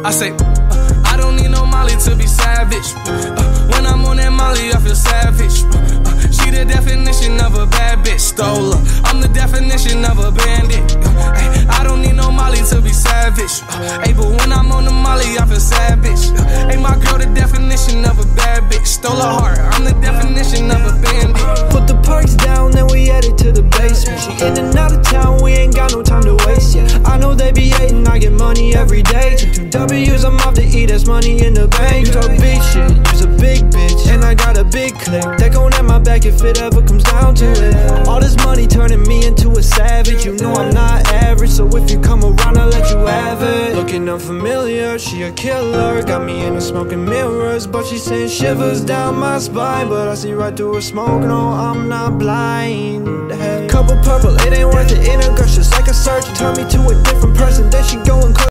I say, I don't need no Molly to be savage. When I'm on that Molly, I feel savage. She the definition of a bad bitch. Stole her. I'm the definition of a bandit. I don't need no Molly to be savage. But when I'm on the Molly, I feel savage. My girl, the definition of a bad bitch. Stole her heart. I'm the definition of a bandit. Put the perks down, then we headed to the basement. She in and out of town, we ain't got no time to waste. Yeah, I know they be hating, I get money every day. Took 2 W's, I'm off to eat, that's money in the bank. You talk big shit, you's a big bitch, and I got a big click. That gon' at my back if it ever comes down to it. All this money turning me into a savage. You know I'm not average, so if you come around, I'll let you have it. Looking unfamiliar, she a killer. Got me in the smoking mirrors, but she sent shivers down my spine. But I see right through her smoke, no, I'm not blind. Hey. Couple purple, it ain't worth it in her gush, just like a surgeon. Turn me to a different person, then she going